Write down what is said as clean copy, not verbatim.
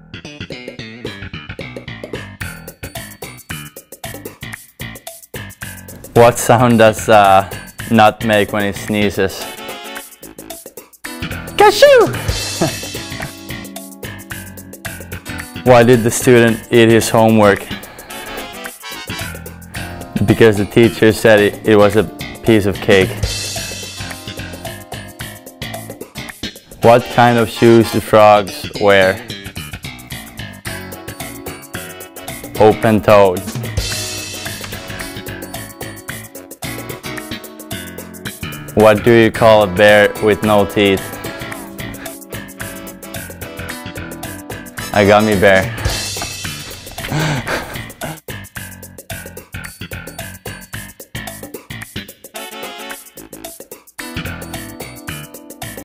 What sound does nut make when it sneezes? Cashew! Why did the student eat his homework? Because the teacher said it was a piece of cake. What kind of shoes do frogs wear? Open-toed. What do you call a bear with no teeth? A gummy bear.